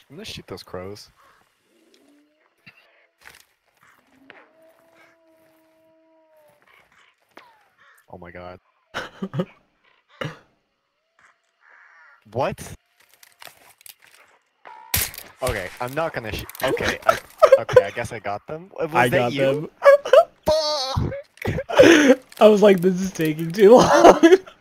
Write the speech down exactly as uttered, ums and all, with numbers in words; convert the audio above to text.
I'm gonna shoot those crows. Oh my god. What? Okay, I'm not gonna sh- Okay, I- okay, I guess I got them. Was I that got you? them. Fuck! I was like, this is taking too long.